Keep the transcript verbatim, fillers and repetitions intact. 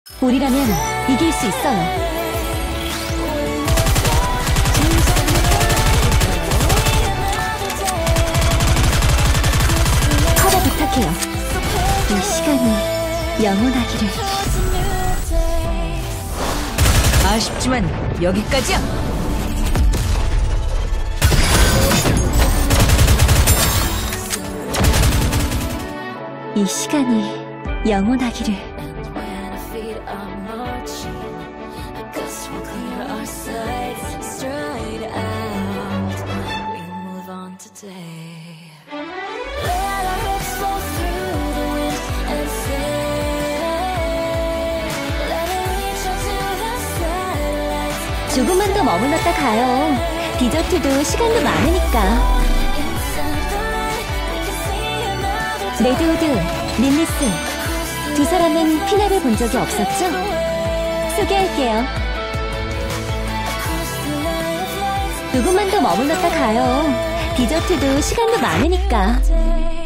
우리라면 이길 수 있어요. 커버 부탁해요. 이 시간이 영원하기를. 아쉽지만 여기까지야. 이 시간이 영원하기를. 조금만 더 머물렀다 가요. 디저트도 시간도 많으니까. 레드우드, 릴리스 두 사람은 피나를 본 적이 없었죠? 소개할게요. 조금만 더 머물렀다 가요. 디저트도 시간도 많으니까.